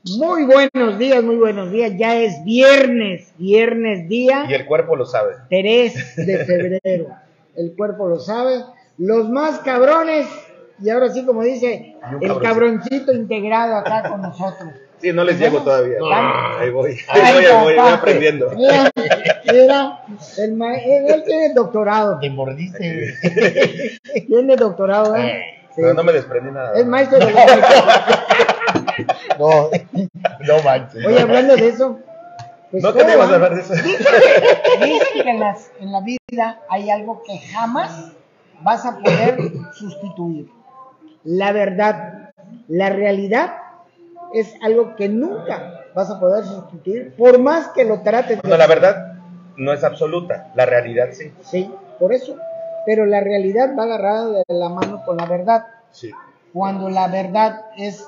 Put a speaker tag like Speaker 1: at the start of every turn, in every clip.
Speaker 1: Muy buenos días. Ya es viernes día.
Speaker 2: Y el cuerpo lo sabe.
Speaker 1: 3 de febrero. El cuerpo lo sabe. Los más cabrones, y ahora sí, como dice, el cabroncito integrado acá con nosotros.
Speaker 2: Sí, no les llego todavía. Ahí voy. Voy aprendiendo.
Speaker 1: Mira, él tiene doctorado.
Speaker 3: Te mordiste.
Speaker 1: Tiene doctorado, ¿eh?
Speaker 2: Sí. No me desprendí nada.
Speaker 1: Es maestro de
Speaker 3: No manches.
Speaker 1: Oye, hablando de eso,
Speaker 2: pues no tenemos que hablar de eso.
Speaker 1: Dice que en la vida hay algo que jamás vas a poder sustituir. La verdad, la realidad es algo que nunca vas a poder sustituir, por más que lo trates de...
Speaker 2: No, la verdad no es absoluta, la realidad sí.
Speaker 1: Sí, por eso. Pero la realidad va agarrada de la mano con la verdad.
Speaker 2: Sí.
Speaker 1: Cuando la verdad es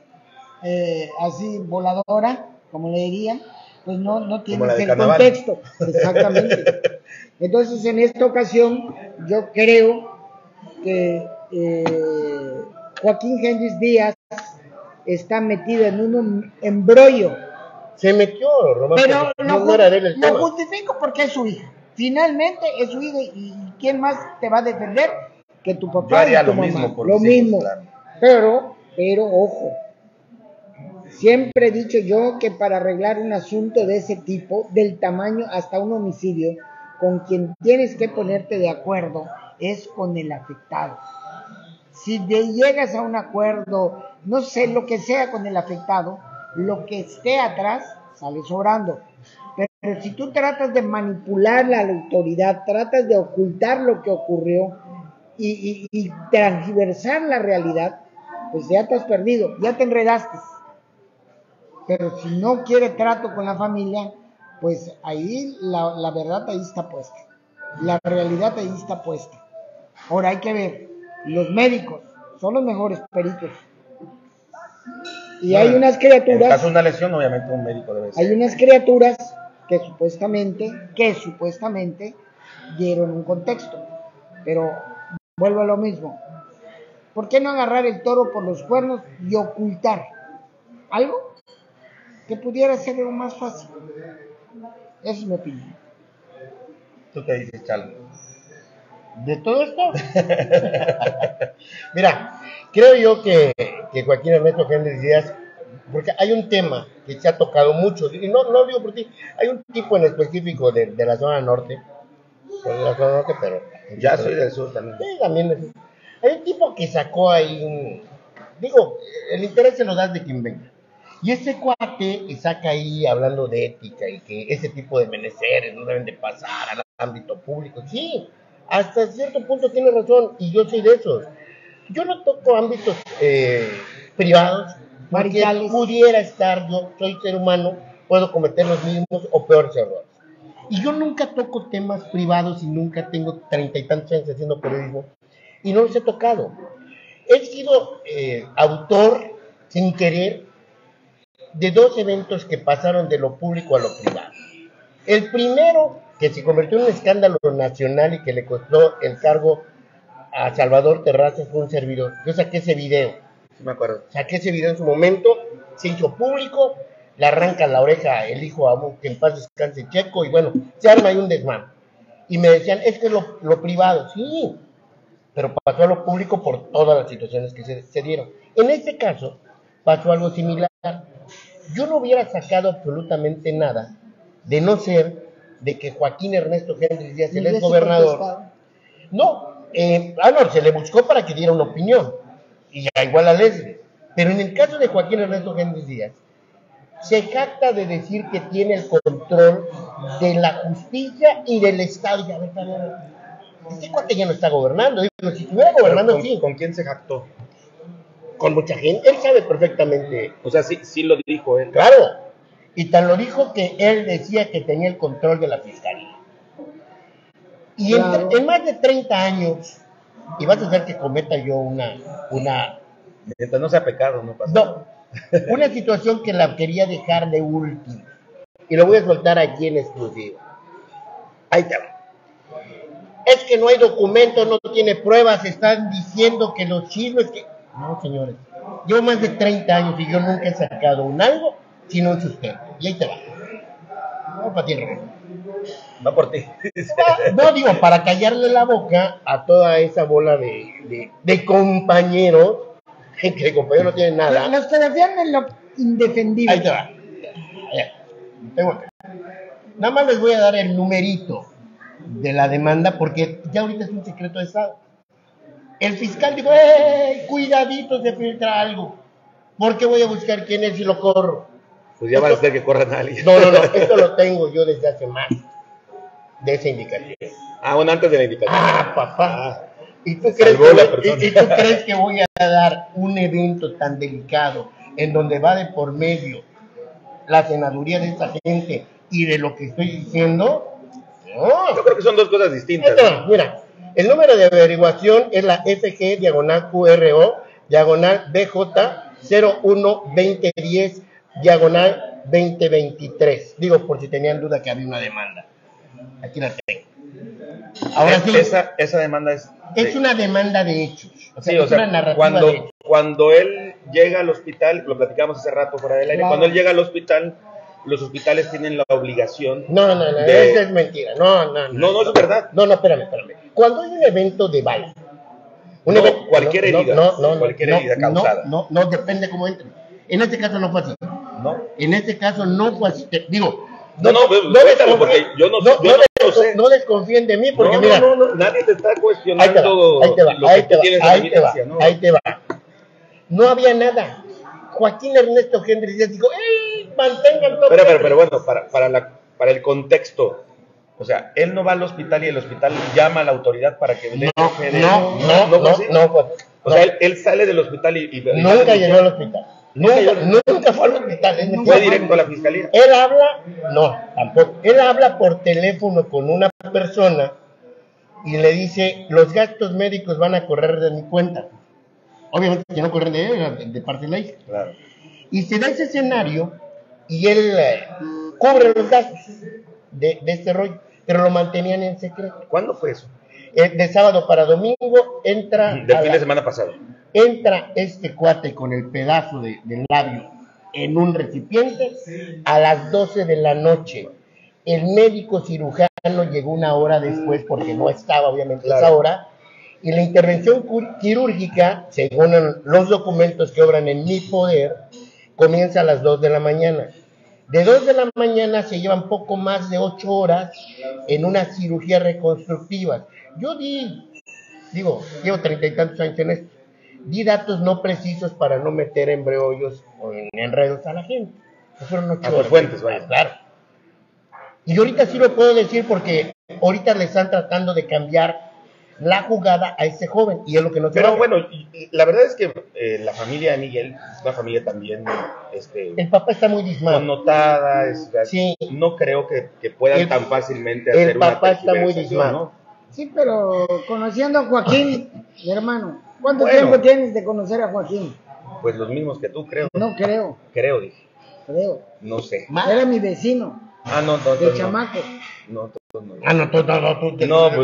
Speaker 1: así voladora, como le dirían, pues no tienes el contexto. Exactamente. Entonces, en esta ocasión, yo creo que Joaquín Hendrix Díaz está metido en un embrollo.
Speaker 3: Se metió, Román,
Speaker 1: pero lo justifico porque es su hija. Finalmente es su hija, y ¿quién más te va a defender que tu papá y tu mamá?
Speaker 2: Mismo por
Speaker 1: lo mismo.
Speaker 2: Claro.
Speaker 1: Pero ojo, siempre he dicho yo que para arreglar un asunto de ese tipo, del tamaño hasta un homicidio, con quien tienes que ponerte de acuerdo es con el afectado. Si llegas a un acuerdo, no sé, lo que sea con el afectado, lo que esté atrás sale sobrando. Pero si tú tratas de manipular la autoridad, tratas de ocultar lo que ocurrió y transversar la realidad, pues ya te has perdido, ya te enredaste. Pero si no quiere trato con la familia, pues ahí la verdad ahí está puesta. La realidad ahí está puesta. Ahora hay que ver, los médicos son los mejores peritos. Y hay unas criaturas...
Speaker 2: En caso de una lesión, obviamente un médico debe ser.
Speaker 1: Hay unas criaturas que supuestamente dieron un contexto. Pero vuelvo a lo mismo. ¿Por qué no agarrar el toro por los cuernos y ocultar algo que pudiera ser lo más fácil? Esa es mi opinión.
Speaker 2: ¿Tú qué dices, Chalo?
Speaker 3: ¿De todo esto? Mira, creo yo que Joaquín Ernesto Hendrix Díaz, porque hay un tema que se ha tocado mucho, y no digo por ti, hay un tipo en específico de la zona norte, pero...
Speaker 2: Ya soy del sur también.
Speaker 3: Sí, también. Hay un tipo que sacó ahí el interés se lo das de quien venga. Y ese cuate saca ahí hablando de ética y que ese tipo de menesteres no deben de pasar al ámbito público. Sí, hasta cierto punto tiene razón, y yo soy de esos. Yo no toco ámbitos privados, porque pudiera estar, yo soy ser humano, puedo cometer los mismos o peores errores. Y yo nunca toco temas privados y nunca tengo 30 y tantos años haciendo periodismo y no los he tocado. He sido autor, sin querer, de 2 eventos que pasaron de lo público a lo privado. El primero, que se convirtió en un escándalo nacional y que le costó el cargo a Salvador Terrazas, fue un servidor. Yo saqué ese video.
Speaker 2: Sí, me acuerdo.
Speaker 3: Saqué ese video en su momento, se hizo público, le arrancan la oreja el hijo a que en paz descanse Checo, y bueno, se arma ahí un desmán. Y me decían, es que lo privado, sí, pero pasó a lo público por todas las situaciones que se dieron. En este caso, pasó algo similar. Yo no hubiera sacado absolutamente nada, de no ser de que Joaquín Ernesto Hendrix Díaz, el ex gobernador, no, se le buscó para que diera una opinión, y igual a Leslie, pero en el caso de Joaquín Ernesto Hendrix Díaz, se jacta de decir que tiene el control de la justicia y del Estado. Y a ver, este cuate ya no está gobernando. Digo, si estuviera gobernando, sí.
Speaker 2: ¿Con quién se jactó?
Speaker 3: Con mucha gente. Él sabe perfectamente.
Speaker 2: O sea, sí lo dijo él.
Speaker 3: Claro. Y tan lo dijo que él decía que tenía el control de la fiscalía. Y claro, en más de 30 años, y vas a hacer que cometa yo una
Speaker 2: mientras no sea pecado, no pasa nada.
Speaker 3: Una situación que la quería dejar de último. Y lo voy a soltar aquí en exclusiva. Ahí te va. Es que no hay documentos, no tiene pruebas, están diciendo que los chismes que... No, señores. Llevo más de 30 años y yo nunca he sacado un algo sino un sustento. Y ahí te va. No, para ti,
Speaker 2: Va por ti.
Speaker 3: no, digo, para callarle la boca a toda esa bola de compañeros, que de compañeros no tienen nada.
Speaker 1: Los que defienden lo indefendible.
Speaker 3: Ahí te va. Tengo acá. Nada más les voy a dar el numerito de la demanda porque ya ahorita es un secreto de Estado. El fiscal dijo, cuidadito, se filtra algo. ¿Por qué voy a buscar quién es y lo corro?
Speaker 2: Pues ya va a ser que corran a alguien.
Speaker 3: No, esto lo tengo yo desde hace más de esa indicación.
Speaker 2: Ah, bueno, antes de la indicación.
Speaker 3: Papá. ¿Y tú crees que voy a dar un evento tan delicado en donde va de por medio la senaduría de esa gente y de lo que estoy diciendo? No.
Speaker 2: Yo creo que son dos cosas distintas.
Speaker 3: Mira, el número de averiguación es la FG diagonal QRO diagonal BJ 01-2010 diagonal 2023. Digo, por si tenían duda que había una demanda. Aquí la tengo. Ahora sí.
Speaker 2: Esa demanda
Speaker 3: es una demanda de hechos.
Speaker 2: Sí, o sea, cuando él llega al hospital, lo platicamos hace rato fuera del aire, cuando él llega al hospital, los hospitales tienen la obligación.
Speaker 3: No, eso es mentira. No,
Speaker 2: es verdad.
Speaker 3: No, espérame. Cuando hay un evento de bala,
Speaker 2: cualquier herida causada.
Speaker 3: No, depende cómo entre. En este caso no fue así.
Speaker 2: No.
Speaker 3: En este caso no fue así. Digo,
Speaker 2: porque yo no sé.
Speaker 3: No desconfíen de mí porque mira.
Speaker 2: Nadie te está cuestionando lo que tú tienes en evidencia, ¿no?
Speaker 3: Ahí te va. No había nada. Joaquín Ernesto Henry dijo, mantengan todo.
Speaker 2: Pero bueno, para el contexto, o sea, él no va al hospital y el hospital llama a la autoridad para que le
Speaker 3: no.
Speaker 2: O sea, él sale del hospital y
Speaker 3: nunca llegó al hospital. Nunca fue al hospital.
Speaker 2: Fue directo a la fiscalía.
Speaker 3: Él habla, tampoco. Él habla por teléfono con una persona y le dice, los gastos médicos van a correr de mi cuenta. Obviamente que no corren de él, de parte de la hija. Claro. Y se da ese escenario y él cubre los gastos de este rollo, pero lo mantenían en secreto.
Speaker 2: ¿Cuándo fue eso?
Speaker 3: De sábado para domingo entra...
Speaker 2: Del fin de semana pasado.
Speaker 3: Entra este cuate con el pedazo de labio en un recipiente a las 12 de la noche. El médico cirujano llegó una hora después porque no estaba obviamente esa hora. Y la intervención quirúrgica, según los documentos que obran en mi poder, comienza a las 2 de la mañana. De 2 de la mañana se llevan poco más de 8 horas en una cirugía reconstructiva. Yo llevo 30 y tantos años en esto, di datos no precisos para no meter embrollos o enredos a la gente. Fueron 8 horas.
Speaker 2: Fuentes, vaya.
Speaker 3: Claro. Y ahorita sí lo puedo decir porque ahorita le están tratando de cambiar la jugada a ese joven y es lo que no se
Speaker 2: Pero bueno, la verdad es que la familia de Miguel es una familia también
Speaker 3: el papá está muy dismado,
Speaker 2: connotada,
Speaker 3: sí.
Speaker 2: No creo que puedan tan fácilmente hacer
Speaker 3: el papá está muy dismado,
Speaker 2: ¿no?
Speaker 1: Sí, pero conociendo a Joaquín, mi hermano, ¿cuánto tiempo tienes de conocer a Joaquín?
Speaker 2: Pues los mismos que tú, creo.
Speaker 1: No creo.
Speaker 2: Dije.
Speaker 1: Creo.
Speaker 2: No sé.
Speaker 1: Era mi vecino.
Speaker 2: No.
Speaker 1: De chamaco.
Speaker 2: No, tú.
Speaker 3: No, pues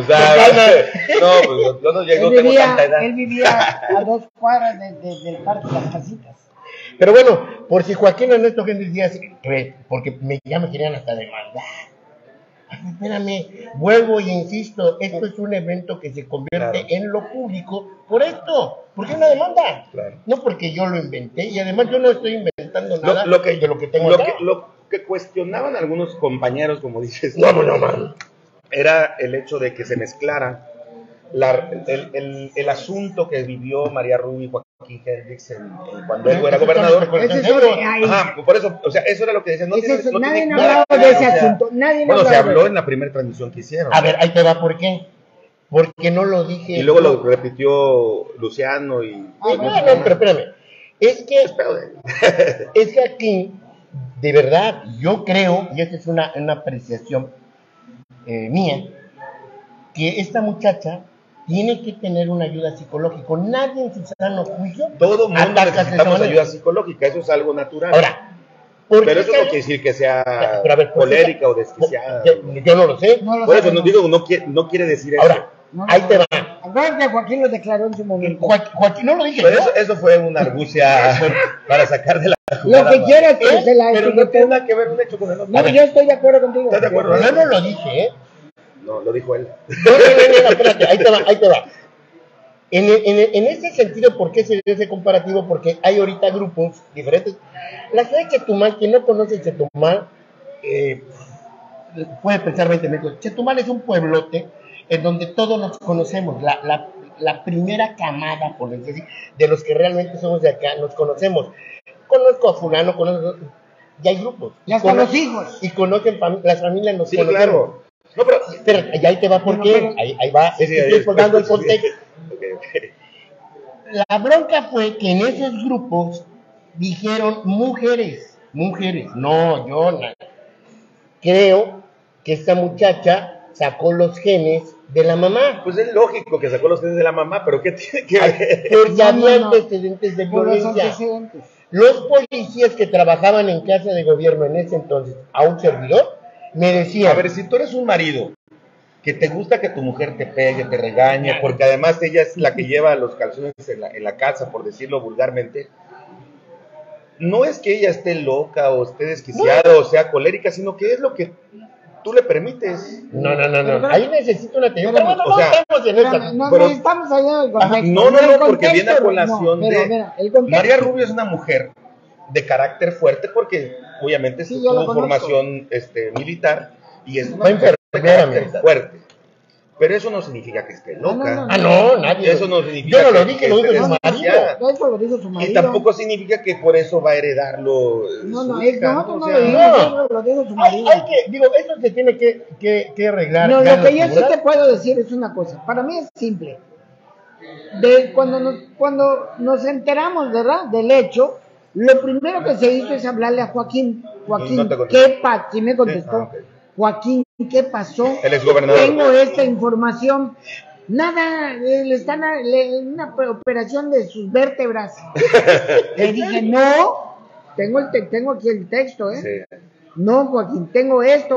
Speaker 2: yo no llego, tengo tanta edad.
Speaker 1: Él vivía a 2 cuadras del Parque de las Casitas.
Speaker 3: Pero bueno, por si Joaquín Ernesto Henry Díaz, porque ya me querían hasta demandar. Espérame, vuelvo y insisto, esto es un evento que se convierte en lo público por esto, porque es una demanda, no porque yo lo inventé, y además yo no estoy inventando nada de lo que tengo acá.
Speaker 2: Lo que cuestionaban algunos compañeros, como dices,
Speaker 3: no,
Speaker 2: era el hecho de que se mezclara el asunto que vivió María Rubí y Joaquín Hendrix cuando él era gobernador. Por eso, o sea, eso era lo que decían.
Speaker 1: Nadie ha hablado de ese asunto.
Speaker 2: Se habló en la primera transmisión que hicieron.
Speaker 3: A ver, ahí te va, ¿por qué? Porque no lo dije.
Speaker 2: Y luego lo repitió Luciano y...
Speaker 3: pero espérame. Es que aquí, de verdad, yo creo, y esta es una apreciación mía, que esta muchacha tiene que tener una ayuda psicológica. Nadie en su sano juicio.
Speaker 2: Todo mundo necesitamos ayuda psicológica, eso es algo natural.
Speaker 3: Ahora,
Speaker 2: pero eso no quiere decir que sea colérica o desquiciada.
Speaker 3: Yo no lo sé.
Speaker 2: Por eso no quiere decir eso.
Speaker 3: Ahora,
Speaker 1: No,
Speaker 3: ahí te va.
Speaker 1: Acuérdate que Joaquín lo declaró en su momento.
Speaker 3: Joaquín no lo dije.
Speaker 2: Pero
Speaker 3: ¿no?
Speaker 2: eso fue una argucia para sacar de la
Speaker 1: Lo
Speaker 2: jugada.
Speaker 1: que quieras,
Speaker 2: Pero no tiene nada que ver un hecho con el otro.
Speaker 1: No, yo estoy de acuerdo contigo.
Speaker 2: ¿Estás de acuerdo?
Speaker 3: Yo no lo dije, ¿eh?
Speaker 2: No, lo dijo él.
Speaker 3: No, espérate, ahí te va. En ese sentido, ¿por qué se dio ese comparativo? Porque hay ahorita grupos diferentes. La ciudad de Chetumal, quien no conoce Chetumal, puede pensar 20 metros. Chetumal es un pueblote en donde todos nos conocemos. La primera camada, por decir así, de los que realmente somos de acá, nos conocemos. Conozco a fulano, y hay grupos.
Speaker 1: Y hasta los hijos.
Speaker 3: Y conocen, las familias nos
Speaker 2: Sí,
Speaker 3: conocen.
Speaker 2: claro. No,
Speaker 3: pero ya ahí te va por qué. Ahí va.
Speaker 2: Sí,
Speaker 3: Estoy explicando el contexto.
Speaker 2: Okay.
Speaker 3: La bronca fue que en esos grupos dijeron mujeres. No, yo no. Creo que esta muchacha sacó los genes de la mamá.
Speaker 2: Pues es lógico que sacó los genes de la mamá, pero ¿qué tiene que ver?
Speaker 3: Porque había antecedentes de
Speaker 1: Por los
Speaker 3: violencia.
Speaker 1: antecedentes.
Speaker 3: Los policías que trabajaban en casa de gobierno en ese entonces, a un servidor, me decían...
Speaker 2: A ver, si tú eres un marido que te gusta que tu mujer te pegue, te regañe, porque además ella es la que lleva los calzones en la casa, por decirlo vulgarmente, no es que ella esté loca o esté desquiciada o sea colérica, sino que es lo que tú le permites.
Speaker 3: No. Ahí necesito una teoría. Pero bueno,
Speaker 2: o sea,
Speaker 3: estamos en esa.
Speaker 1: No estamos allá del contexto.
Speaker 2: No, porque viene a colación
Speaker 1: mira,
Speaker 2: María Rubio es una mujer de carácter fuerte porque obviamente tuvo formación militar y es una mujer de carácter fuerte. Pero eso no significa que esté loca.
Speaker 3: No, nadie.
Speaker 2: Eso no significa.
Speaker 3: Yo no lo dije, lo dijo su marido.
Speaker 1: Eso lo dijo su marido.
Speaker 2: Y tampoco significa que por eso va a heredarlo.
Speaker 1: Nosotros no lo dijimos, lo dijo su marido.
Speaker 3: Eso se tiene que arreglar.
Speaker 1: No, lo que yo sí te puedo decir es una cosa. Para mí es simple. Cuando nos enteramos, ¿verdad?, del hecho, lo primero que se hizo es hablarle a Joaquín. Joaquín, ¿qué pasó? Sí me contestó. Joaquín, ¿qué pasó?
Speaker 2: El exgobernador.
Speaker 1: Tengo esta información. Nada, le están una operación de sus vértebras. Le dije, no, tengo aquí el texto, ¿eh? Sí. No, Joaquín, tengo esto.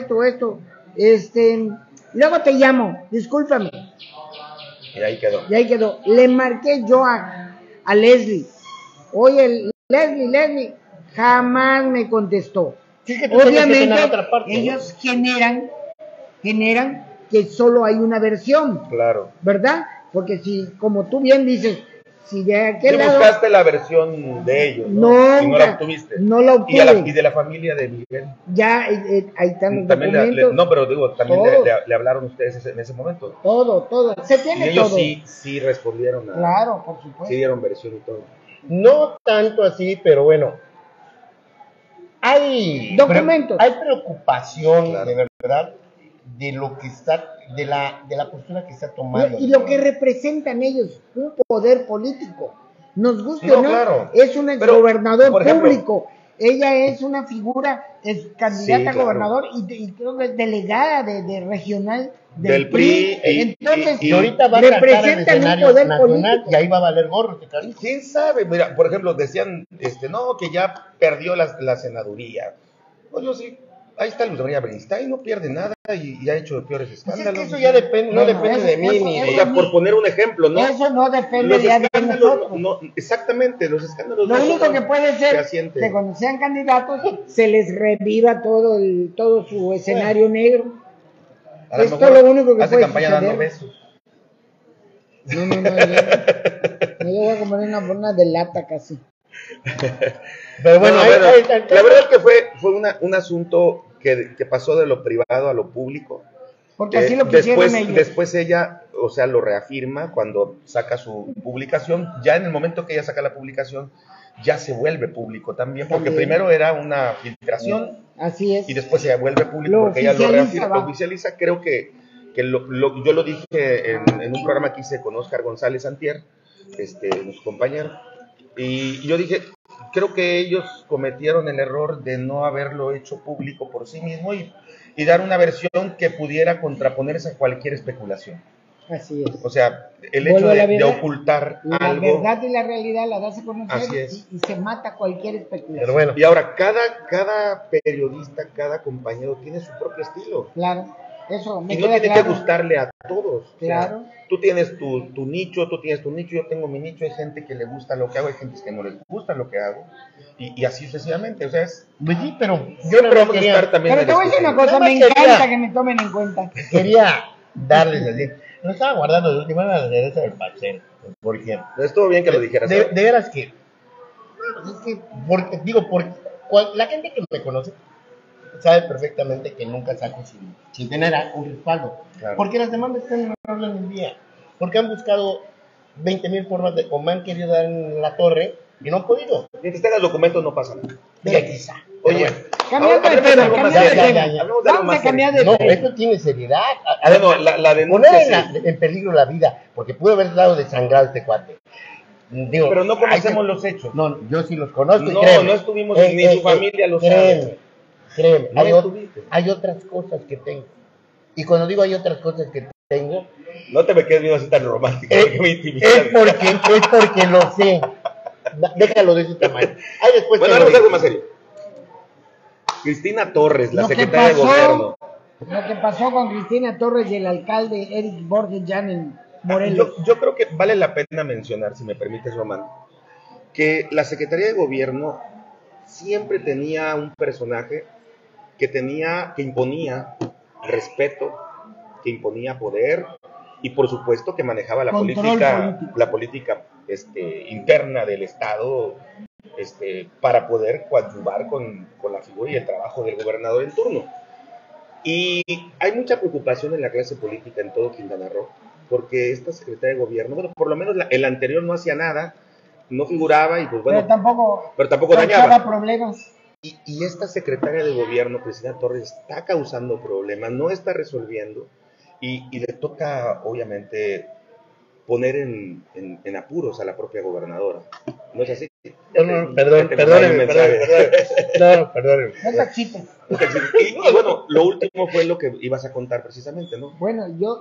Speaker 1: Luego te llamo, discúlpame.
Speaker 2: Y ahí quedó.
Speaker 1: Le marqué yo a Leslie. Oye, Leslie, jamás me contestó. Sí, obviamente ellos generan que solo hay una versión.
Speaker 2: Claro.
Speaker 1: ¿Verdad? Porque si, como tú bien dices, si de aquel lado...
Speaker 2: buscaste la versión de ellos,
Speaker 1: ¿no?
Speaker 2: Y no la obtuviste.
Speaker 1: No la obtuve.
Speaker 2: Y de la familia de Miguel.
Speaker 1: Ya, ahí están los
Speaker 2: también
Speaker 1: documentos.
Speaker 2: no, pero digo, también le hablaron ustedes en ese momento.
Speaker 1: Todo. Se tiene
Speaker 2: y ellos
Speaker 1: todo.
Speaker 2: sí respondieron.
Speaker 1: Claro, por supuesto.
Speaker 2: Sí dieron versión y todo.
Speaker 3: No tanto así, pero bueno. Hay
Speaker 1: documentos.
Speaker 3: Hay preocupación,
Speaker 2: claro,
Speaker 3: de verdad, de lo que está, de la postura que está tomando.
Speaker 1: Y lo que representan ellos, un poder político. Nos guste o no,
Speaker 2: claro.
Speaker 1: Es un exgobernador público. Ella es una figura, es candidata a gobernador y creo que es delegada de regional del PRI. Entonces,
Speaker 3: y ahorita va a
Speaker 1: representan un poder político.
Speaker 3: Y ahí va a valer gorro.
Speaker 2: ¿Quién sabe? Mira, por ejemplo, decían, no, que ya perdió la senaduría. Pues yo sí, ahí está Luz María Beristain, no pierde nada y ha hecho peores escándalos.
Speaker 3: Es que eso ya depende, no depende de mí ni de...
Speaker 2: O sea, por poner un ejemplo, ¿no?
Speaker 1: Eso no depende de nosotros.
Speaker 2: No, exactamente, los escándalos.
Speaker 1: Lo único que puede ser que cuando sean candidatos se les reviva todo su escenario negro. Esto es lo único que
Speaker 2: hace
Speaker 1: puede
Speaker 2: campaña
Speaker 1: suceder.
Speaker 2: dando besos.
Speaker 1: No, yo voy a comer una de lata casi.
Speaker 3: Pero bueno,
Speaker 2: la verdad es que fue un asunto que pasó de lo privado a lo público.
Speaker 1: Porque así lo pusieron ellos.
Speaker 2: Después ella, o sea, lo reafirma cuando saca su publicación. Ya en el momento que ella saca la publicación, ya se vuelve público también, porque primero era una filtración.
Speaker 1: Así es.
Speaker 2: Y después se vuelve público porque ella lo reafirma, lo oficializa. Creo que yo lo dije en un programa que hice con Oscar González Antier, nuestro compañero. Y yo dije, creo que ellos cometieron el error de no haberlo hecho público por sí mismo y dar una versión que pudiera contraponerse a cualquier especulación.
Speaker 1: Así es.
Speaker 2: O sea, el hecho de ocultar algo.
Speaker 1: La verdad y la realidad la das a conocer.
Speaker 2: Así es.
Speaker 1: Y se mata cualquier especulación.
Speaker 2: Pero bueno. Y ahora, cada periodista, cada compañero tiene su propio estilo.
Speaker 1: Claro. Eso me
Speaker 2: y no
Speaker 1: queda
Speaker 2: tiene
Speaker 1: claro.
Speaker 2: que gustarle a todos.
Speaker 1: Claro.
Speaker 2: O sea, tú tienes tu nicho, yo tengo mi nicho, hay gente que le gusta lo que hago, hay gente que no les gusta lo que hago, y así sucesivamente, o sea,
Speaker 3: Pues sí, pero
Speaker 2: siempre vamos a estar también
Speaker 1: Pero
Speaker 2: en
Speaker 1: te voy a decir una
Speaker 2: discusión.
Speaker 1: cosa,
Speaker 3: Nada
Speaker 1: me
Speaker 3: más
Speaker 1: encanta
Speaker 3: quería-
Speaker 1: que me tomen en cuenta.
Speaker 3: quería darles así. Lo estaba guardando de última la cereza del pastel, por ejemplo.
Speaker 2: Estuvo bien que lo dijeras.
Speaker 3: De veras que, pues es que, porque la gente que me conoce sabe perfectamente que nunca saco sin tener un respaldo.
Speaker 2: Claro.
Speaker 3: Porque las demandas están en el orden del día. Porque han buscado 20,000 formas de, o me han querido dar en la torre y no han podido.
Speaker 2: Mientras tengas documentos no pasa nada.
Speaker 3: Ya quizá.
Speaker 2: Oye,
Speaker 1: Cambiando de
Speaker 2: hablemos de
Speaker 1: tema,
Speaker 2: algo más
Speaker 1: cambiando de
Speaker 2: serio.
Speaker 1: tema.
Speaker 2: Hablemos de algo
Speaker 1: Vamos
Speaker 2: más
Speaker 1: a cambiar
Speaker 2: serio.
Speaker 1: de
Speaker 3: No, esto tiene seriedad.
Speaker 2: Bueno, la denuncia
Speaker 3: Poner en peligro la vida, porque pudo haber dado desangrado este cuate. Digo,
Speaker 2: pero no conocemos los hechos.
Speaker 3: No, yo sí los conozco.
Speaker 2: No,
Speaker 3: y créeme,
Speaker 2: no estuvimos, ni su familia lo sabe.
Speaker 3: Créeme,
Speaker 2: No estuviste.
Speaker 3: hay otras cosas que tengo. Y cuando digo hay otras cosas que tengo,
Speaker 2: No te me quedes viendo así tan romántico. porque me intimidas.
Speaker 3: es porque lo sé. Déjalo de ese tamaño. Ahí después
Speaker 2: Bueno,
Speaker 3: te lo
Speaker 2: vamos a algo
Speaker 3: digo.
Speaker 2: más serio. Cristina Torres, la
Speaker 1: Lo que
Speaker 2: secretaria de
Speaker 1: pasó-
Speaker 2: gobierno.
Speaker 1: Lo que pasó con Cristina Torres y el alcalde Eric Borges Jan en Morelos.
Speaker 2: Yo creo que vale la pena mencionar, si me permites, Román, que la Secretaría de Gobierno siempre tenía un personaje que imponía respeto, que imponía poder y por supuesto que manejaba la
Speaker 1: Control
Speaker 2: política,
Speaker 1: político.
Speaker 2: interna del Estado, para poder coadyuvar con la figura y el trabajo del gobernador en turno. Y hay mucha preocupación en la clase política en todo Quintana Roo, porque esta secretaria de gobierno, bueno, por lo menos el anterior no hacía nada, no figuraba y pues bueno,
Speaker 1: pero tampoco
Speaker 2: dañaba.
Speaker 1: causaba problemas.
Speaker 2: Y esta secretaria de gobierno, Cristina Torres, está causando problemas, no está resolviendo y le toca obviamente poner en apuros a la propia gobernadora. ¿No es así?
Speaker 3: Perdón.
Speaker 1: No te excites.
Speaker 2: Y bueno, lo último fue lo que ibas a contar precisamente, ¿no?
Speaker 1: Bueno, yo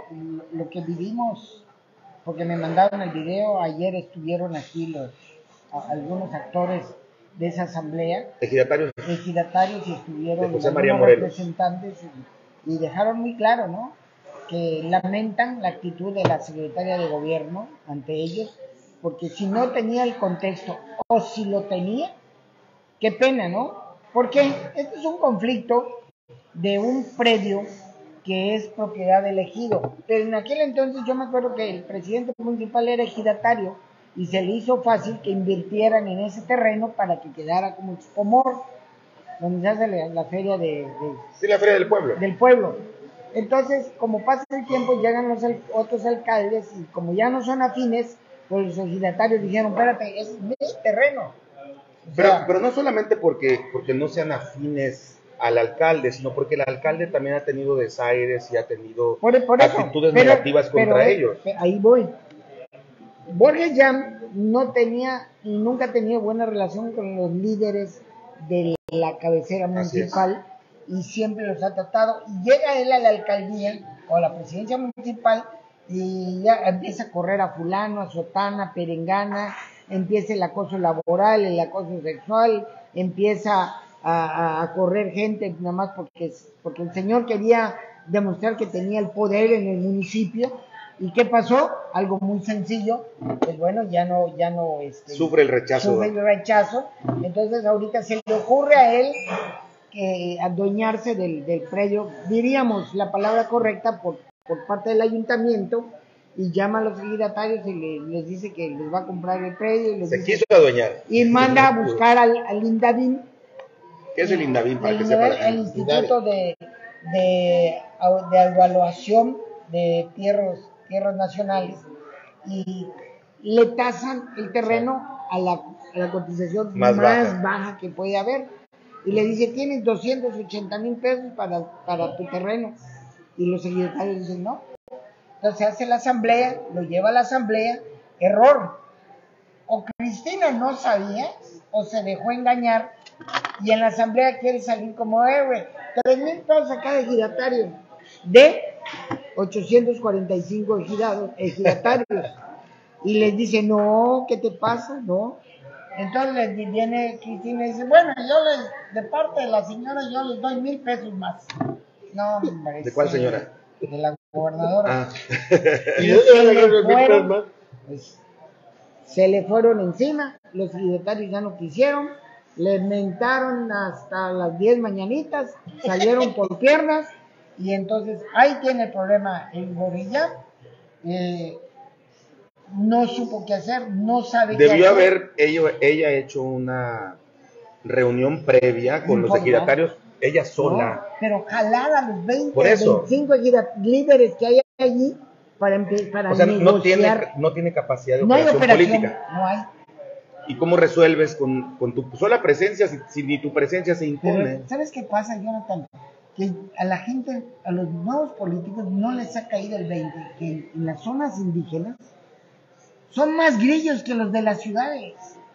Speaker 1: lo que vivimos, porque me mandaron el video, ayer estuvieron aquí algunos actores de esa asamblea,
Speaker 2: Ejidatarios.
Speaker 1: y estuvieron
Speaker 2: De José María
Speaker 1: algunos
Speaker 2: Morelos.
Speaker 1: representantes y dejaron muy claro, ¿no?, que lamentan la actitud de la secretaria de gobierno ante ellos, porque si no tenía el contexto, o si lo tenía, qué pena, ¿no? Porque este es un conflicto de un predio que es propiedad del ejido, pero en aquel entonces yo me acuerdo que el presidente municipal era ejidatario y se le hizo fácil que invirtieran en ese terreno para que quedara como Expomor, donde se hace la feria
Speaker 2: Sí, la feria del pueblo.
Speaker 1: del pueblo. Entonces, como pasa el tiempo, llegan los otros alcaldes y como ya no son afines, pues los ejidatarios dijeron, espérate, es mi terreno.
Speaker 2: Pero no solamente porque no sean afines al alcalde, sino porque el alcalde también ha tenido desaires y ha tenido
Speaker 1: por eso,
Speaker 2: actitudes negativas contra ellos.
Speaker 1: Ahí voy. Borges Jan no tenía y nunca ha tenido buena relación con los líderes de la cabecera municipal y siempre los ha tratado. Y llega él a la alcaldía o a la presidencia municipal y ya empieza a correr a fulano, a sotana, perengana, empieza el acoso laboral, el acoso sexual, empieza a correr gente nada más porque el señor quería demostrar que tenía el poder en el municipio. ¿Y qué pasó? Algo muy sencillo, pues bueno, ya no
Speaker 2: sufre el rechazo.
Speaker 1: Entonces ahorita se le ocurre a él que adueñarse del predio, diríamos la palabra correcta por parte del ayuntamiento, y llama a los ejidatarios y les dice que les va a comprar el predio.
Speaker 2: Se quiso adueñar.
Speaker 1: Y manda a buscar al INDAVIN.
Speaker 2: ¿Qué es el INDAVIN? Para que sepa la gente.
Speaker 1: El Instituto de Evaluación de Tierras Nacionales, y le tasan el terreno a la cotización más baja que puede haber, y le dice, tienes 280,000 pesos para tu terreno, y los secretarios dicen no. Entonces hace la asamblea, lo lleva a la asamblea, error, o Cristina no sabía o se dejó engañar, y en la asamblea quiere salir como héroe, 3,000 pesos a cada ejidatario de 845 ejidatarios, y les dice, no, ¿qué te pasa? No. Entonces viene Cristina y dice, bueno, de parte de la señora yo les doy 1,000 pesos más. No, hombre.
Speaker 2: ¿De cuál señora?
Speaker 1: De la gobernadora.
Speaker 2: Ah.
Speaker 3: ¿Y de dónde van a agarrar más?
Speaker 1: Pues, se le fueron encima, los secretarios ya no quisieron, le mentaron hasta las 10 mañanitas, salieron por piernas, y entonces ahí tiene el problema el Gorilla. No supo qué hacer, no sabe qué hacer.
Speaker 2: Debió haber ella hecho una reunión previa con los ejidatarios, ella sola.
Speaker 1: No, pero jalar a los 20,
Speaker 2: Por eso.
Speaker 1: 25 líderes que hay allí para
Speaker 2: O sea,
Speaker 1: negociar.
Speaker 2: no tiene capacidad de
Speaker 1: No hay
Speaker 2: operación política.
Speaker 1: No hay.
Speaker 2: ¿Y cómo resuelves con tu sola presencia si ni tu presencia se impone?
Speaker 1: Pero, ¿sabes qué pasa, Jonathan? Que a la gente, a los nuevos políticos no les ha caído el 20, que en las zonas indígenas son más grillos que los de las ciudades.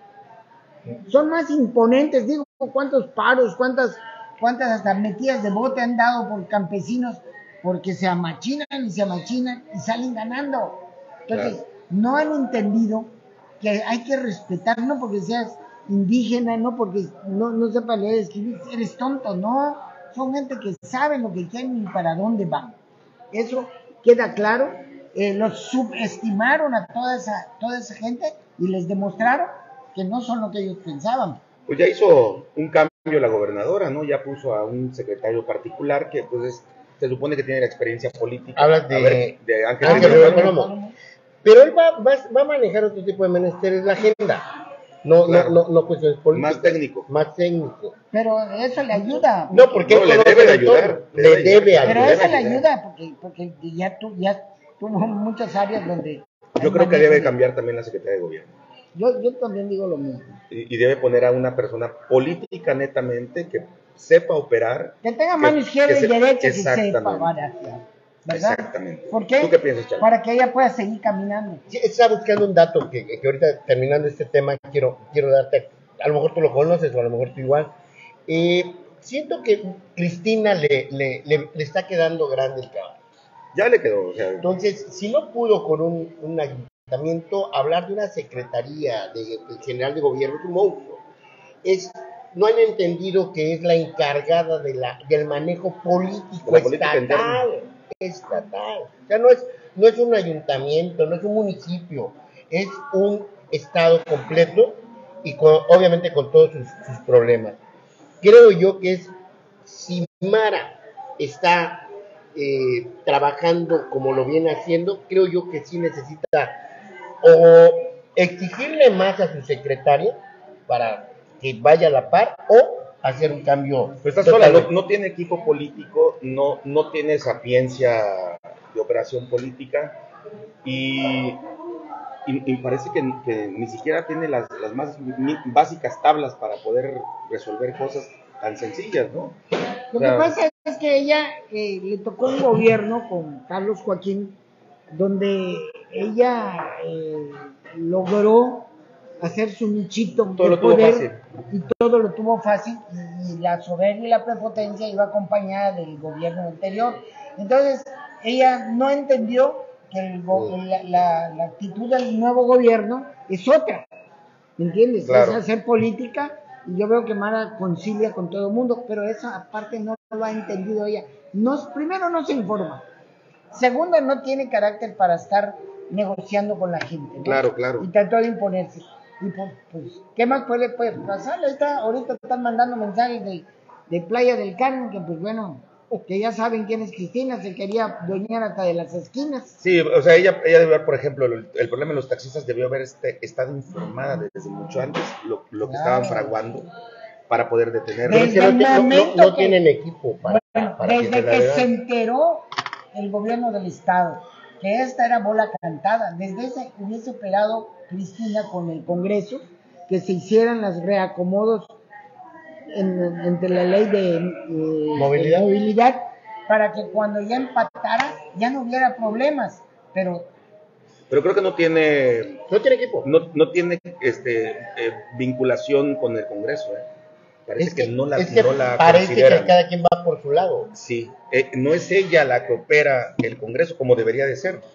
Speaker 1: Son más imponentes. Digo, cuántos paros, cuántas hasta metidas de bote han dado por campesinos porque se amachinan y salen ganando. Entonces, claro, no han entendido que hay que respetar, no porque seas indígena, no porque no sepas leer, escribir, eres tonto, no. Son gente que saben lo que quieren y para dónde van. Eso queda claro. Los subestimaron a toda esa gente y les demostraron que no son lo que ellos pensaban.
Speaker 2: Pues ya hizo un cambio la gobernadora, ¿no? Ya puso a un secretario particular que pues se supone que tiene la experiencia política.
Speaker 3: Hablas de
Speaker 2: Ángel
Speaker 3: Rivera Palomo. Pero él va a manejar otro tipo de menesteres, la agenda. No cuestiones políticas. Más técnico.
Speaker 1: Pero eso le ayuda.
Speaker 3: No, porque
Speaker 2: no, le debe de ayudar.
Speaker 3: Le debe ayudar.
Speaker 1: Pero eso le ayuda porque ya tuvo muchas áreas donde...
Speaker 2: Yo creo que debe cambiar también la Secretaría de Gobierno.
Speaker 1: Yo también digo lo mismo.
Speaker 2: Y debe poner a una persona política netamente que sepa operar.
Speaker 1: Que tenga mano izquierda y derecha, que sepa barajar. ¿Verdad?
Speaker 2: Exactamente.
Speaker 1: ¿Por qué?
Speaker 2: ¿Tú qué piensas, Charlie?
Speaker 1: Para que ella pueda seguir caminando.
Speaker 3: Sí, estaba buscando un dato que ahorita terminando este tema quiero darte, a lo mejor tú lo conoces o a lo mejor tú igual. Siento que Cristina le está quedando grande el caballo.
Speaker 2: Ya le quedó. O sea,
Speaker 3: entonces, si no pudo con un ayuntamiento hablar de una secretaría del general de gobierno, es un monstruo. No han entendido que es la encargada del manejo político estatal. O sea, no es un ayuntamiento, no es un municipio, es un estado completo y obviamente con todos sus problemas. Creo yo que si Mara está trabajando como lo viene haciendo, creo yo que sí necesita o exigirle más a su secretaria para que vaya a la par o hacer un cambio.
Speaker 2: Pero está sola, no tiene equipo político, no tiene sapiencia de operación política y parece que ni siquiera tiene las más básicas tablas para poder resolver cosas tan sencillas, ¿no?
Speaker 1: Lo que pasa es que ella le tocó un gobierno con Carlos Joaquín donde ella logró hacer su nichito de poder y todo lo tuvo fácil y la soberbia y la prepotencia iba acompañada del gobierno anterior. Entonces ella no entendió que la actitud del nuevo gobierno es otra, ¿me entiendes? Claro. Es hacer política y yo veo que Mara concilia con todo el mundo, pero esa aparte no lo ha entendido ella. Primero no se informa, segundo no tiene carácter para estar negociando con la gente, ¿no?
Speaker 2: Claro.
Speaker 1: Y trató de imponerse. Y pues, ¿qué más puede pasar? Ahorita están mandando mensajes de Playa del Carmen, que pues bueno, que ya saben quién es Cristina, se quería dueñar hasta de las esquinas.
Speaker 2: Sí, o sea, ella debió haber, por ejemplo, el problema de los taxistas debió haber estado informada desde mucho antes lo que estaban fraguando para poder detenerlo.
Speaker 3: No tienen equipo para
Speaker 1: desde que se enteró el gobierno del estado que esta era bola cantada, desde ese hubiese operado Cristina con el Congreso, que se hicieran los reacomodos entre la ley de movilidad para que cuando ya empatara ya no hubiera problemas, pero
Speaker 2: creo que no tiene
Speaker 3: equipo,
Speaker 2: no tiene vinculación con el Congreso. Parece que no la
Speaker 3: parece
Speaker 2: consideran.
Speaker 3: Que cada quien va por su lado.
Speaker 2: Sí, no es ella la que opera el Congreso como debería de ser.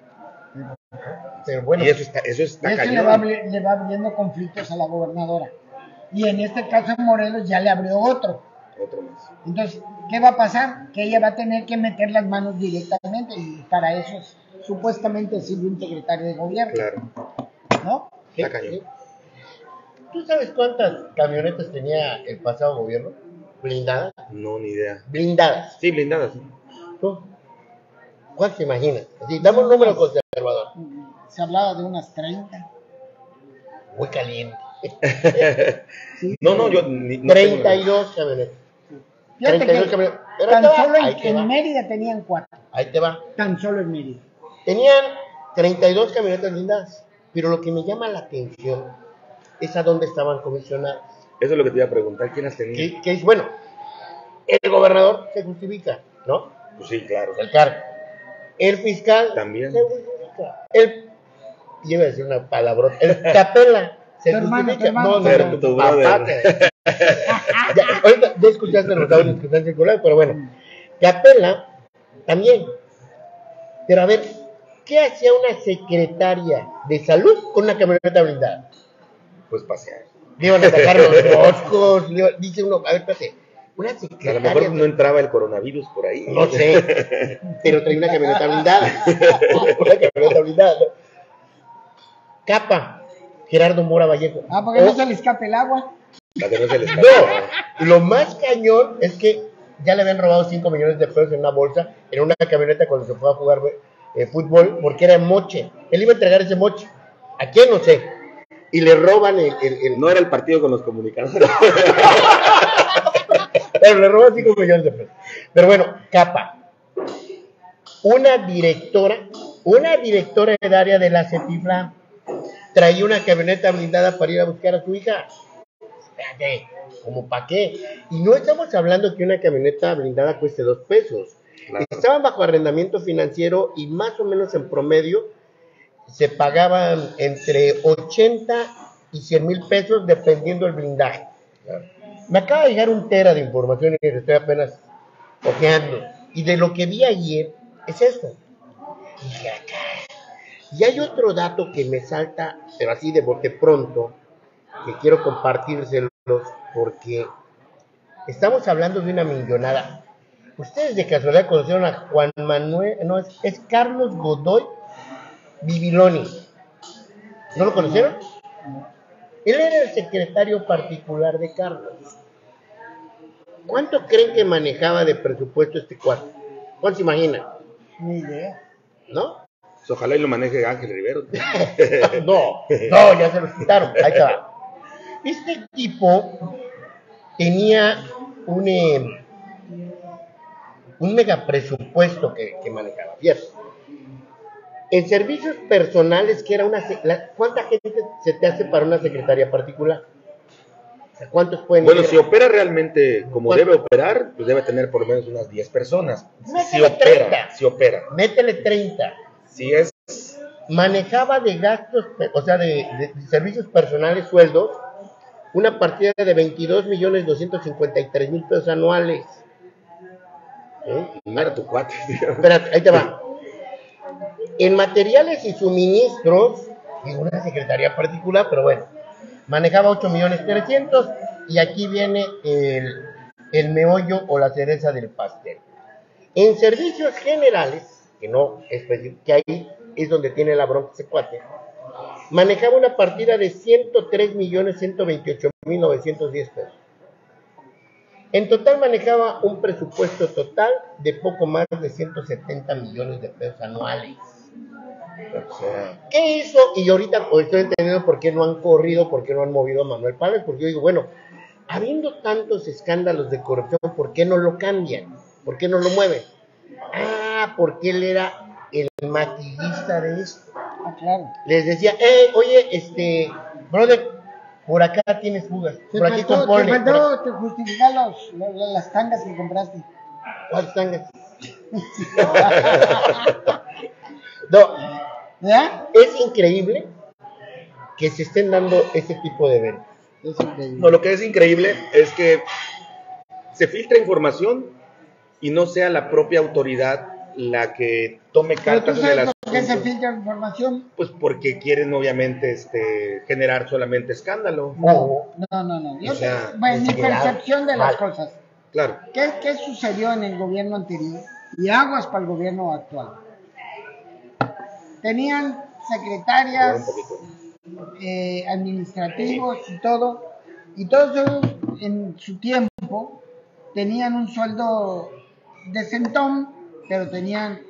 Speaker 3: Pero bueno,
Speaker 2: y eso está cañón.
Speaker 1: Le va abriendo conflictos a la gobernadora. Y en este caso en Morelos ya le abrió otro.
Speaker 2: Otro más.
Speaker 1: Entonces, ¿qué va a pasar? Que ella va a tener que meter las manos directamente y para eso supuestamente sirve un secretario de gobierno.
Speaker 2: Claro.
Speaker 1: ¿No?
Speaker 2: Está cañón.
Speaker 3: ¿Tú sabes cuántas camionetas tenía el pasado gobierno? ¿Blindadas?
Speaker 2: No, ni idea.
Speaker 3: Blindadas.
Speaker 2: Sí, blindadas.
Speaker 3: ¿Tú? ¿Cuál te imaginas? Así, dame un número conservador.
Speaker 1: Se hablaba de unas 30.
Speaker 3: Muy caliente.
Speaker 1: ¿Sí?
Speaker 2: No, yo no
Speaker 3: 32 camionetas.
Speaker 1: Fíjate
Speaker 3: 32
Speaker 1: que
Speaker 3: camionetas. Pero
Speaker 1: tan
Speaker 3: ahí te va,
Speaker 1: solo
Speaker 3: ahí te va.
Speaker 1: en Mérida tenían 4.
Speaker 3: Ahí te va.
Speaker 1: Tan solo en Mérida.
Speaker 3: Tenían 32 camionetas blindadas. Pero lo que me llama la atención es a dónde estaban comisionadas.
Speaker 2: Eso es lo que te iba a preguntar. ¿Quién las tenía?
Speaker 3: Que es bueno, el gobernador se justifica, ¿no?
Speaker 2: Pues sí, claro.
Speaker 3: El cargo. El fiscal
Speaker 2: También.
Speaker 3: se justifica. Yo iba a decir una palabra. El capela se
Speaker 1: Tu hermano,
Speaker 3: justifica.
Speaker 1: tu hermano.
Speaker 2: Pero tu brother.
Speaker 3: Ahorita ya escuchaste los audios que están circulando, pero bueno. Capela también. Pero a ver, ¿qué hacía una secretaria de salud con una camioneta blindada?
Speaker 2: Pues pasear.
Speaker 3: Le iban a sacar los moscos. Dice uno, a ver, espérate. Una
Speaker 2: A lo
Speaker 3: secretaria.
Speaker 2: mejor no entraba el coronavirus por ahí.
Speaker 3: No sé, pero trae una camioneta blindada. Una camioneta blindada. Capa, Gerardo Mora Vallejo.
Speaker 1: Porque no se le escape el agua.
Speaker 2: Para que no se les escape.
Speaker 3: No, lo más cañón es que ya le habían robado 5 millones de pesos en una bolsa, en una camioneta cuando se fue a jugar fútbol, porque era moche. Él iba a entregar ese moche. ¿A quién? No sé. Y le roban el...
Speaker 2: No era el partido con los comunicadores.
Speaker 3: Pero le roban 5 millones de pesos. Pero bueno, Capa. Una directora del área de la CETIFLA traía una camioneta blindada para ir a buscar a su hija. Espérate, ¿cómo para qué? Y no estamos hablando que una camioneta blindada cueste 2 pesos.
Speaker 2: Claro.
Speaker 3: Estaban bajo arrendamiento financiero y más o menos en promedio se pagaban entre 80 y 100 mil pesos dependiendo del blindaje.
Speaker 2: Claro.
Speaker 3: Me acaba de llegar un tera de información y estoy apenas ojeando. Y de lo que vi ayer es esto. Dije, acá. Y hay otro dato que me salta, pero así de bote pronto, que quiero compartírselos porque estamos hablando de una millonada. Ustedes de casualidad conocieron a Juan Manuel, no, es Carlos Godoy Bibiloni. ¿No lo conocieron? Él era el secretario particular de Carlos. ¿Cuánto creen que manejaba de presupuesto este cuarto? ¿Cuánto se imagina?
Speaker 1: Ni idea.
Speaker 3: ¿No?
Speaker 2: Pues ojalá y lo maneje Ángel Rivero.
Speaker 3: No, ya se los quitaron. Ahí te va. Este tipo tenía un mega presupuesto que manejaba. Fíjate. En servicios personales, que era ¿cuánta gente se te hace para una secretaria particular? O sea, ¿cuántos pueden
Speaker 2: Bueno,
Speaker 3: ir?
Speaker 2: si opera realmente como debe operar, pues debe tener por lo menos unas 10 personas.
Speaker 3: Métele 30.
Speaker 2: Si opera.
Speaker 3: Métele 30.
Speaker 2: Si es...
Speaker 3: Manejaba de gastos, o sea, de servicios personales, sueldos, una partida de 22.253.000 pesos anuales.
Speaker 2: No era tu cuate.
Speaker 3: Espérate, ahí te va. En materiales y suministros, es una secretaría particular, pero bueno, manejaba 8.300.000 y aquí viene el meollo o la cereza del pastel. En servicios generales, que ahí es donde tiene la bronca ese cuate, manejaba una partida de 103.128.910 pesos. En total manejaba un presupuesto total de poco más de 170 millones de pesos anuales. O sea, ¿qué hizo? Y ahorita estoy entendiendo por qué no han corrido, por qué no han movido a Manuel Pález, porque yo digo, bueno, habiendo tantos escándalos de corrupción, ¿por qué no lo cambian? ¿Por qué no lo mueven? Porque él era el maquillista de esto.
Speaker 1: Claro.
Speaker 3: Les decía, oye, brother, por acá tienes fugas, por aquí compone.
Speaker 1: Te faltó justificar las tangas que compraste.
Speaker 3: ¿Cuáles tangas? No,
Speaker 1: ¿Ya?
Speaker 3: es increíble que se estén dando ese tipo de eventos.
Speaker 1: Es increíble.
Speaker 2: No, lo que es increíble es que se filtra información y no sea la propia autoridad la que tome
Speaker 1: Pero tú
Speaker 2: cartas en el
Speaker 1: sabes
Speaker 2: asunto.
Speaker 1: por qué se filtra información.
Speaker 2: Pues porque quieren obviamente generar solamente escándalo.
Speaker 1: No.
Speaker 3: O
Speaker 1: Yo
Speaker 2: sea,
Speaker 1: mi
Speaker 3: inseguridad,
Speaker 1: percepción de las
Speaker 3: mal.
Speaker 1: cosas.
Speaker 2: Claro.
Speaker 1: ¿Qué sucedió en el gobierno anterior? Y aguas para el gobierno actual. Tenían secretarias, administrativos y todos ellos en su tiempo tenían un sueldo decentón, pero tenían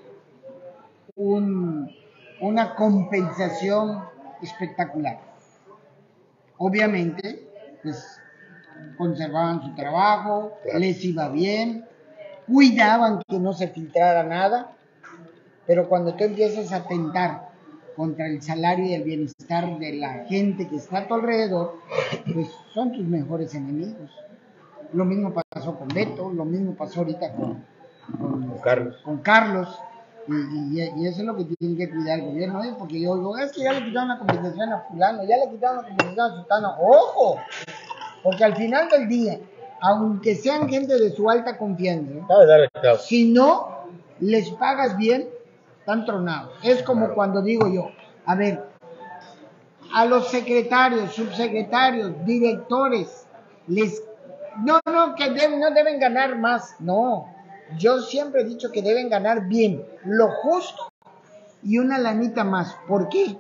Speaker 1: una compensación espectacular. Obviamente, pues conservaban su trabajo, claro, les iba bien, cuidaban que no se filtrara nada, pero cuando tú empiezas a atentar contra el salario y el bienestar de la gente que está a tu alrededor, pues son tus mejores enemigos. Lo mismo pasó con Beto, lo mismo pasó ahorita con Carlos. Y eso es lo que tiene que cuidar el gobierno, ¿eh? Porque yo digo, es que ya le quitaron la compensación a fulano, ya le quitaron la compensación a sultano. ¡Ojo! Porque al final del día, aunque sean gente de su alta confianza, si no les pagas bien, están tronados. Es como cuando digo yo, a ver, a los secretarios, subsecretarios, directores, no deben ganar más, no. Yo siempre he dicho que deben ganar bien, lo justo y una lanita más. ¿Por qué?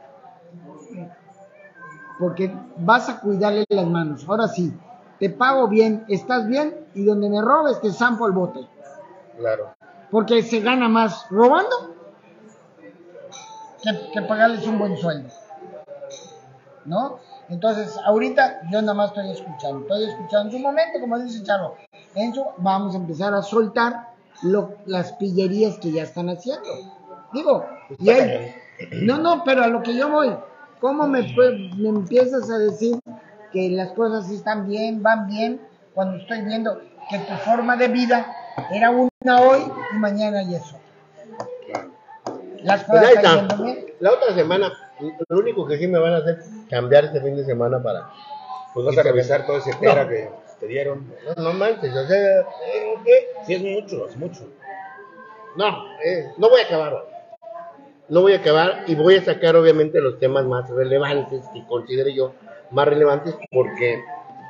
Speaker 1: Porque vas a cuidarle las manos. Ahora sí, te pago bien, estás bien, y donde me robes te zampo el bote.
Speaker 2: Claro.
Speaker 1: Porque se gana más robando que pagarles un buen sueldo, ¿no? Entonces, ahorita yo nada más estoy escuchando en su momento, como dice Charo, vamos a empezar a soltar las pillerías que ya están haciendo. Digo, pero a lo que yo voy, ¿cómo me empiezas a decir que las cosas están bien, van bien, cuando estoy viendo que tu forma de vida era una hoy y mañana y eso? Las cosas están yendo bien.
Speaker 3: La otra semana, lo único que sí me van a hacer cambiar este fin de semana para...
Speaker 2: Pues vas a revisar todo ese tera que te dieron.
Speaker 3: No manches, o sea... ¿qué?
Speaker 2: Sí, es mucho.
Speaker 3: No voy a acabar. No voy a acabar y voy a sacar obviamente los temas más relevantes que considere yo más relevantes, porque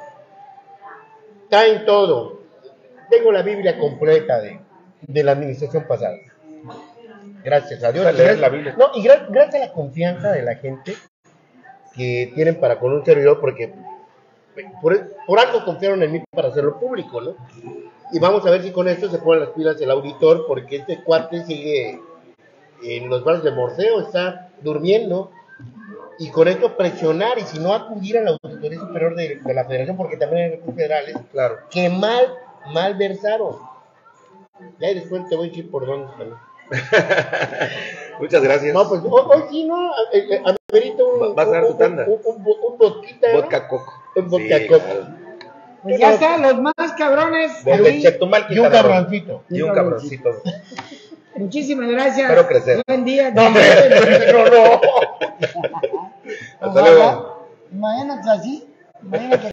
Speaker 3: está en todo. Tengo la Biblia completa de la administración pasada. Gracias a Dios.
Speaker 2: La Biblia.
Speaker 3: No, y gracias a la confianza de la gente que tienen para con un servidor, porque por algo confiaron en mí para hacerlo público, ¿no? Y vamos a ver si con esto se ponen las pilas el auditor, porque este cuate sigue en los brazos de Morfeo, está durmiendo, y con esto presionar, y si no acudir a la Auditoría Superior de la Federación, porque también hay recursos federales,
Speaker 2: claro,
Speaker 3: que mal versaron. Ya, y después te voy a decir por dónde también.
Speaker 2: Muchas gracias.
Speaker 3: No, pues hoy sí, ¿no? Amerito
Speaker 2: vas a dar tu tanda.
Speaker 3: Un vodka,
Speaker 2: vodka coco.
Speaker 3: Un vodka coco.
Speaker 2: Claro.
Speaker 1: Pues ya están los más cabrones.
Speaker 2: De Chetumal,
Speaker 3: y un cabroncito.
Speaker 2: Y un cabroncito.
Speaker 1: Muchísimas gracias.
Speaker 2: Espero crecer.
Speaker 1: Buen día.
Speaker 3: No.
Speaker 2: Hasta luego.
Speaker 1: Imagínate así. Imagínate